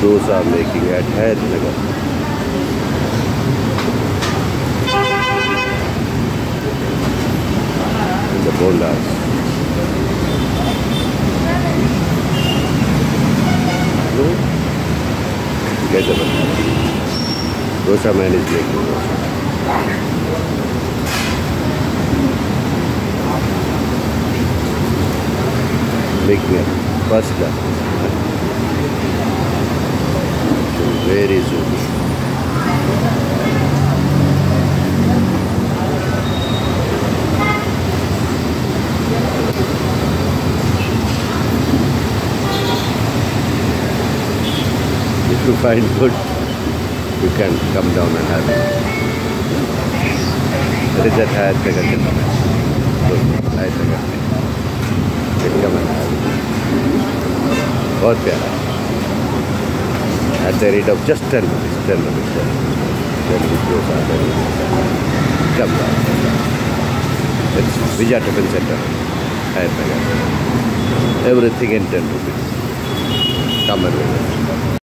dosa making at Hayatnagar. In the bondas. Get the dosa man is making dosa. Making it first class. Very soon. If you find good, you can come down and have it. That is at Hayatnagar. Hayatnagar. You can come and have it. बहुत प्यारा. At the rate of just 10 rupees, 10 rupees. 10 rupees are there. Come down. It's Vijay Tiffin Center. Hayatnagar. Everything in 10 rupees. Come and visit.